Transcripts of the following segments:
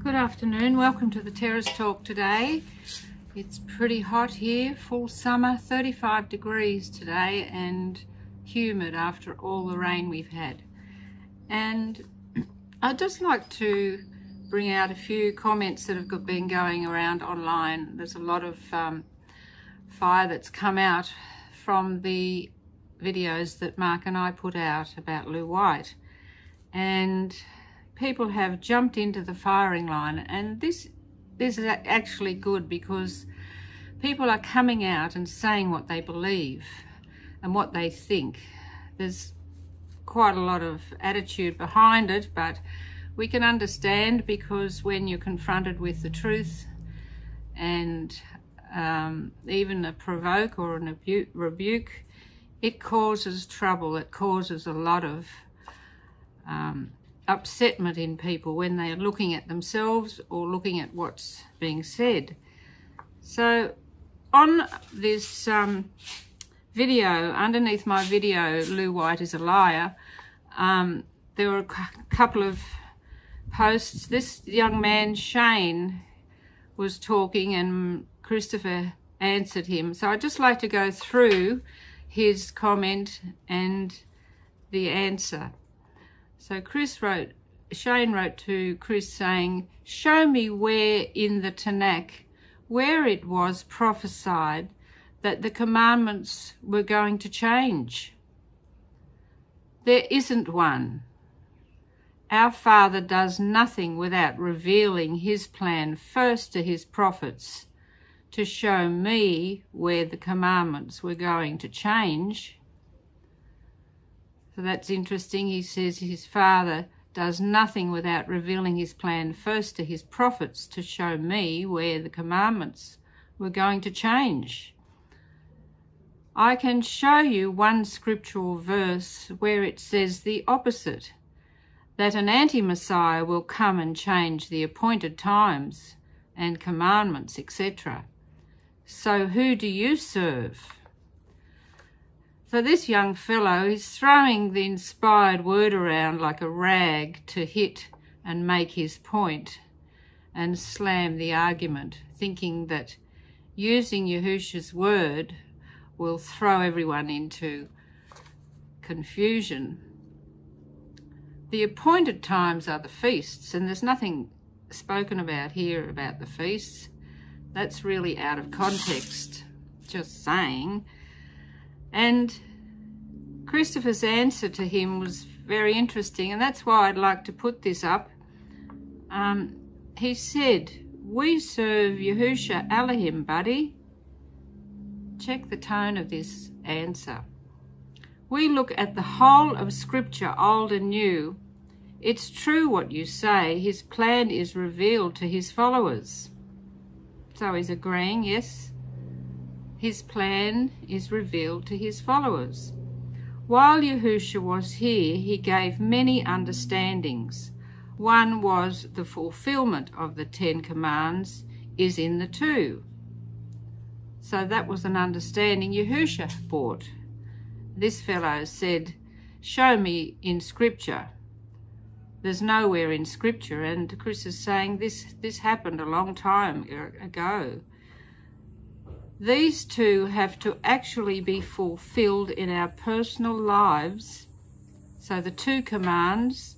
Good afternoon, welcome to the Terrace Talk today. It's pretty hot here, full summer, 35 degrees today and humid after all the rain we've had. And I'd just like to bring out a few comments that have been going around online. There's a lot of fire that's come out from the videos that Mark and I put out about Lou White. And people have jumped into the firing line, and this is actually good because people are coming out and saying what they believe and what they think. There's quite a lot of attitude behind it, but we can understand, because when you're confronted with the truth and even a provoke or an rebuke, it causes trouble. It causes a lot of upsetment in people when they are looking at themselves or looking at what's being said. So on this video, underneath my video, Lou White is a liar, there were a couple of posts. This young man, Shane, was talking and Christopher answered him. So I'd just like to go through his comment and the answer. So Shane wrote to Chris saying, "Show me where in the Tanakh, where it was prophesied that the commandments were going to change. There isn't one. Our Father does nothing without revealing his plan first to his prophets to show me where the commandments were going to change." So that's interesting. He says his Father does nothing without revealing his plan first to his prophets to show me where the commandments were going to change. I can show you one scriptural verse where it says the opposite, that an anti-Messiah will come and change the appointed times and commandments, etc. So who do you serve? So this young fellow is throwing the inspired word around like a rag to hit and make his point and slam the argument, thinking that using Yahushua's word will throw everyone into confusion. The appointed times are the feasts, and there's nothing spoken about here about the feasts. That's really out of context, just saying. And Christopher's answer to him was very interesting, and that's why I'd like to put this up. He said, "We serve Yahushua Elohim, buddy." Check the tone of this answer. "We look at the whole of Scripture, old and new. It's true what you say. His plan is revealed to his followers." So he's agreeing, yes, his plan is revealed to his followers. "While Yahushua was here, he gave many understandings. One was the fulfillment of the 10 commands is in the 2. So that was an understanding Yahushua brought. This fellow said, "Show me in Scripture." There's nowhere in Scripture, and Chris is saying this happened a long time ago. These two have to actually be fulfilled in our personal lives. So the 2 commands,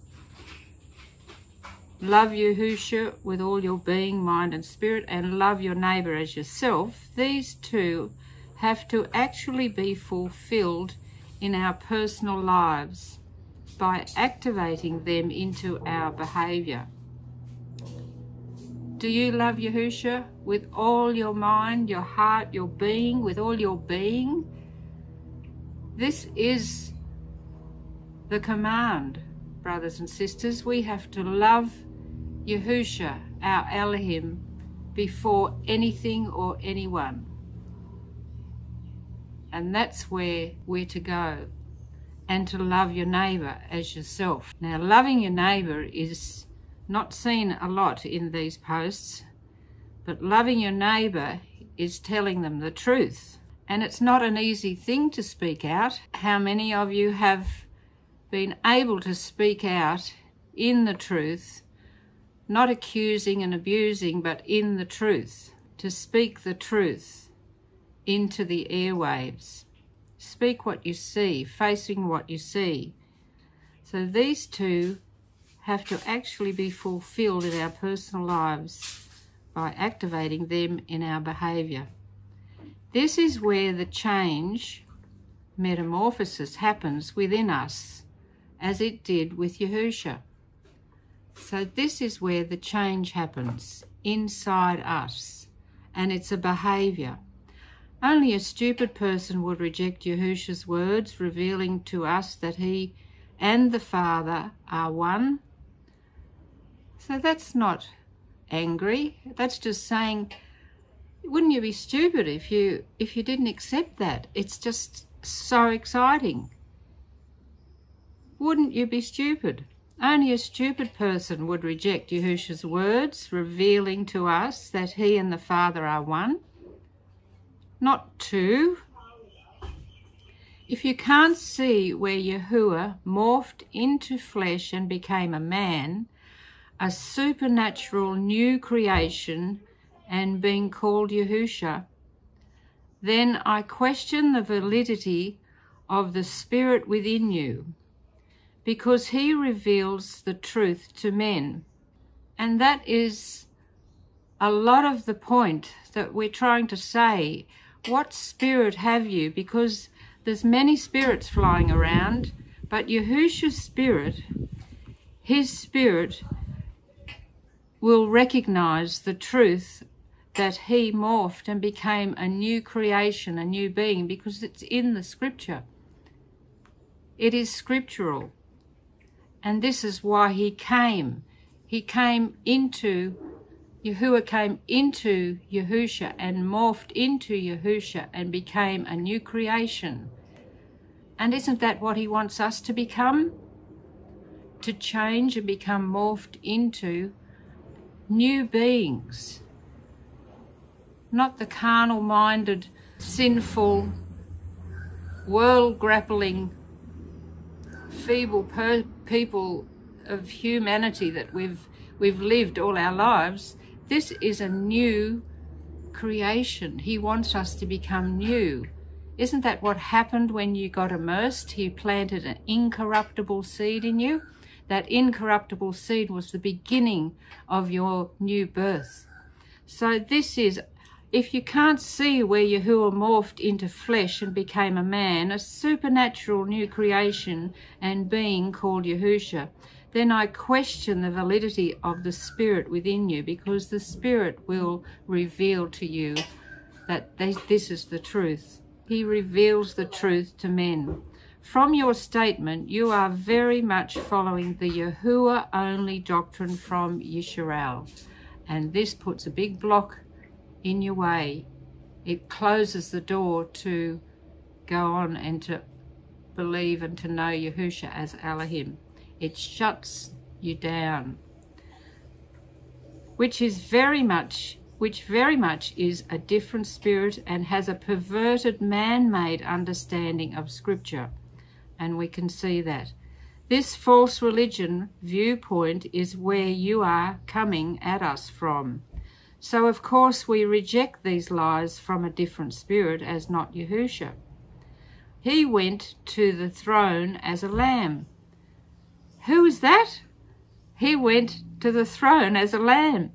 love Yahushua with all your being, mind and spirit, and love your neighbour as yourself, these 2 have to actually be fulfilled in our personal lives by activating them into our behaviour. Do you love Yahushua with all your mind, your heart, your being, with all your being? This is the command, brothers and sisters. We have to love Yahushua, our Elohim, before anything or anyone. And that's where we're to go. And to love your neighbour as yourself. Now, loving your neighbour is not seen a lot in these posts, but loving your neighbour is telling them the truth. And it's not an easy thing to speak out. How many of you have been able to speak out in the truth not accusing and abusing, but in the truth, to speak the truth into the airwaves. Speak what you see, facing what you see. So these two have to actually be fulfilled in our personal lives by activating them in our behaviour. This is where the change, metamorphosis, happens within us, as it did with Yahusha. So this is where the change happens, inside us, and it's a behaviour. Only a stupid person would reject Yahusha's words, revealing to us that he and the Father are one. So that's not angry. That's just saying, wouldn't you be stupid if you didn't accept that? It's just so exciting. Wouldn't you be stupid? Only a stupid person would reject Yahusha's words, revealing to us that he and the Father are one, not two. If you can't see where Yahuwah morphed into flesh and became a man, a supernatural new creation, and being called Yahusha, then I question the validity of the Spirit within you, because he reveals the truth to men. And that is a lot of the point that we're trying to say. What spirit have you? Because there's many spirits flying around, but Yahusha's spirit, his spirit, will recognize the truth that he morphed and became a new creation, a new being, because it's in the scripture. It is scriptural. And this is why he came. Yahuwah came into Yahusha and morphed into Yahusha and became a new creation. And isn't that what he wants us to become? To change and become morphed into new beings. Not the carnal-minded, sinful, world-grappling, feeble people of humanity that we've lived all our lives. This is a new creation. He wants us to become new. Isn't that what happened when you got immersed? He planted an incorruptible seed in you. That incorruptible seed was the beginning of your new birth. So this is, if you can't see where Yahuwah morphed into flesh and became a man, a supernatural new creation and being called Yahusha, then I question the validity of the Spirit within you, because the Spirit will reveal to you that this is the truth. He reveals the truth to men. From your statement, you are very much following the Yahuwah-only doctrine from Yisrael, and this puts a big block in your way. It closes the door to go on and to believe and to know Yahusha as Elohim. It shuts you down, which very much is a different spirit and has a perverted man-made understanding of Scripture, and we can see that. This false religion viewpoint is where you are coming at us from. So of course we reject these lies from a different spirit as not Yahusha. He went to the throne as a lamb. Who is that? He went to the throne as a lamb.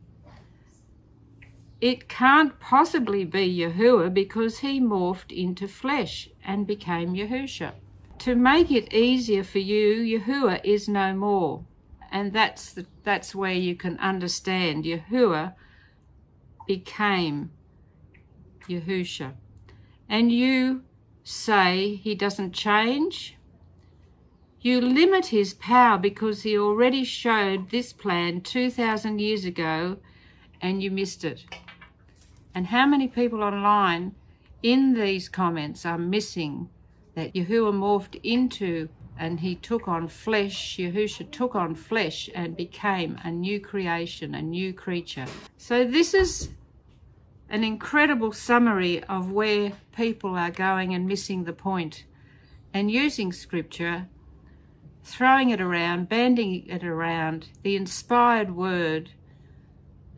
It can't possibly be Yahuwah, because he morphed into flesh and became Yahusha. To make it easier for you, Yahuwah is no more. And that's where you can understand Yahuwah became Yahusha. And you say he doesn't change? You limit his power because he already showed this plan 2,000 years ago and you missed it. And how many people online in these comments are missing that Yahuwah morphed into and he took on flesh, Yahusha took on flesh and became a new creation, a new creature. So this is an incredible summary of where people are going and missing the point, and using Scripture, throwing it around, banding it around, the inspired word,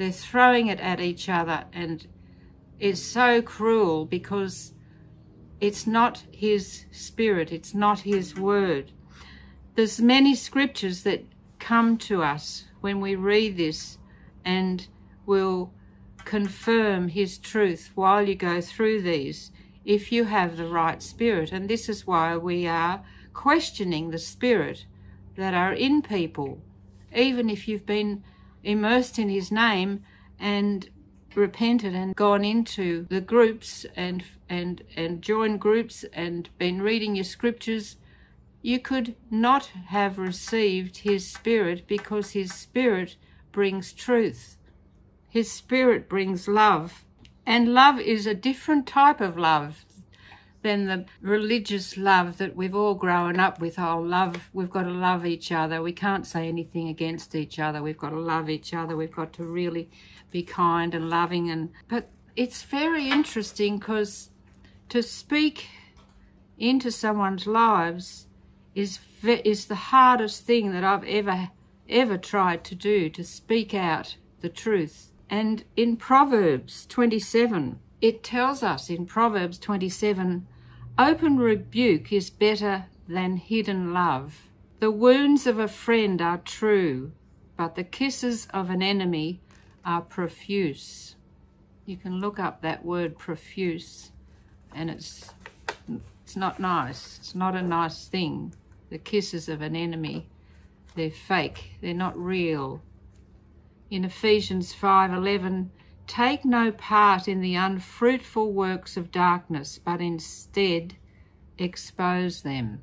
They're throwing it at each other, and it's so cruel because it's not his spirit, it's not his word. There's many scriptures that come to us when we read this and will confirm his truth while you go through these, if you have the right spirit. And this is why we are questioning the spirit that are in people, even if you've been immersed in his name and repented and gone into the groups and joined groups and been reading your scriptures. You could not have received his spirit, because his spirit brings truth. His spirit brings love, and love is a different type of love than the religious love that we've all grown up with. Oh, love, we've got to love each other. We can't say anything against each other. We've got to love each other. We've got to really be kind and loving. But it's very interesting, because to speak into someone's lives is the hardest thing that I've ever tried to do, to speak out the truth. And in Proverbs 27, it tells us in Proverbs 27, open rebuke is better than hidden love. The wounds of a friend are true, but the kisses of an enemy are profuse. You can look up that word profuse, and it's not nice. It's not a nice thing. The kisses of an enemy, they're fake. They're not real. In Ephesians 5:11, take no part in the unfruitful works of darkness, but instead expose them.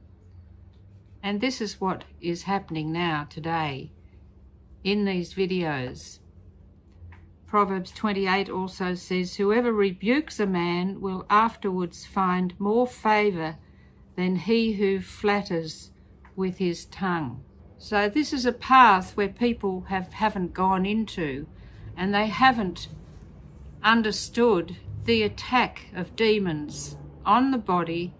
And this is what is happening now today in these videos. Proverbs 28 also says, whoever rebukes a man will afterwards find more favour than he who flatters with his tongue. So this is a path where people haven't gone into, and they haven't understood the attack of demons on the body,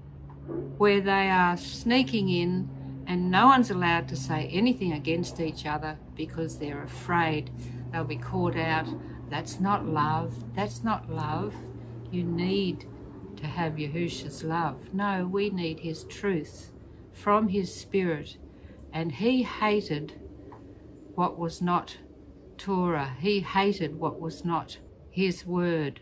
where they are sneaking in and no one's allowed to say anything against each other because they're afraid they'll be caught out. That's not love. That's not love. You need to have Yahushua's love. No, we need his truth from his spirit. And he hated what was not Torah. He hated what was not his word.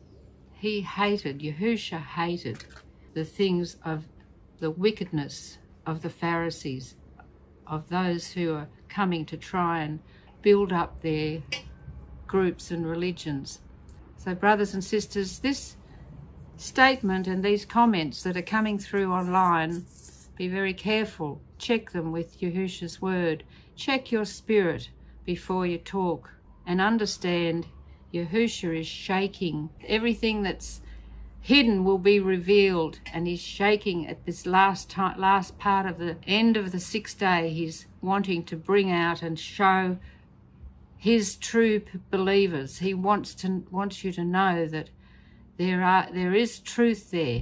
He hated, Yahushua hated the things of the wickedness of the Pharisees, of those who are coming to try and build up their groups and religions. So brothers and sisters, this statement and these comments that are coming through online, be very careful. Check them with Yahushua's word. Check your spirit before you talk, and understand Yahushua is shaking. Everything that's hidden will be revealed, and he's shaking at this last part of the end of the 6th day. He's wanting to bring out and show his true believers. He wants you to know that there is truth there.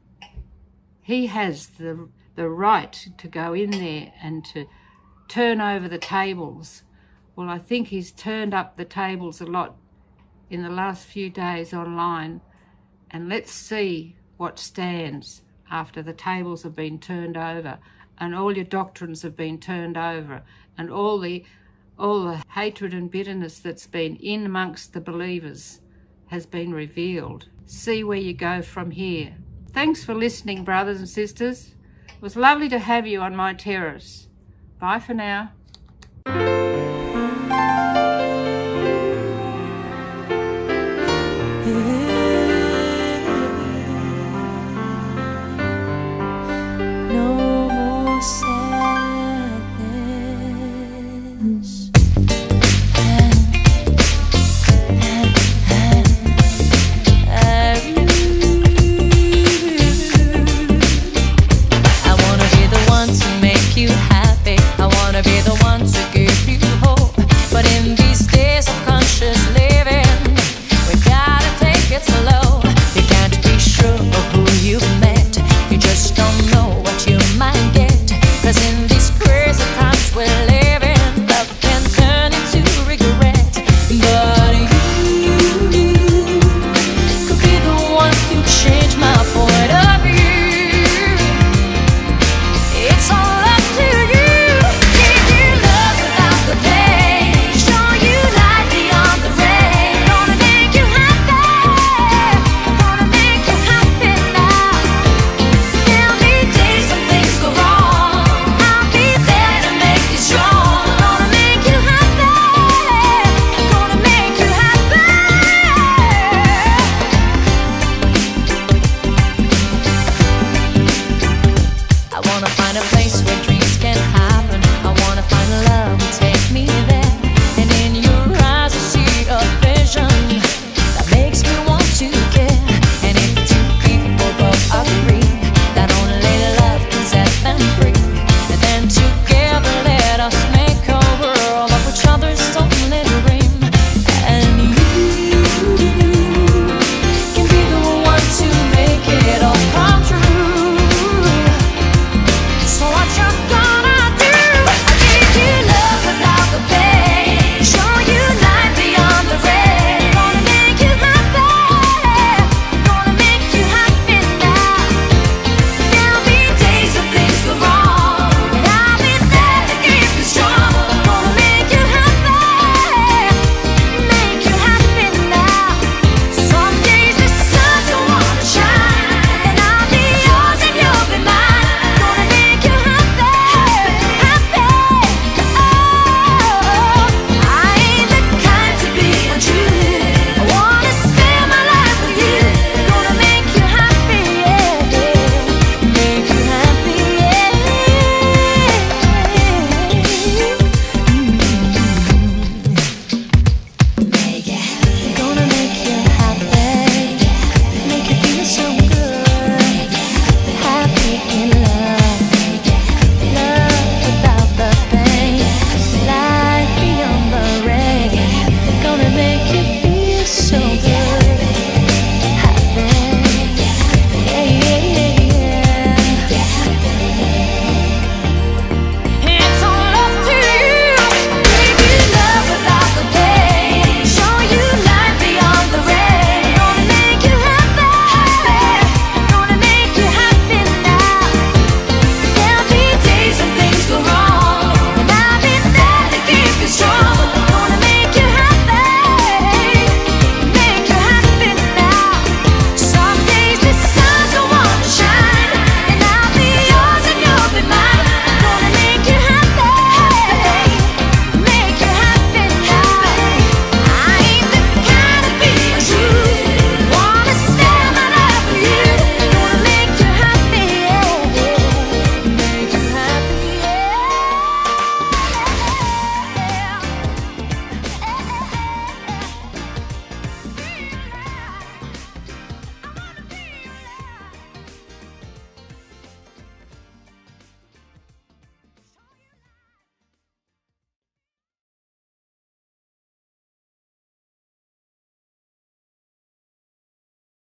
He has the right to go in there and to turn over the tables. Well, I think he's turned up the tables a lot in the last few days online, and let's see what stands after the tables have been turned over and all your doctrines have been turned over, and all the hatred and bitterness that's been in amongst the believers has been revealed. See where you go from here. Thanks for listening, brothers and sisters. It was lovely to have you on my terrace. Bye for now.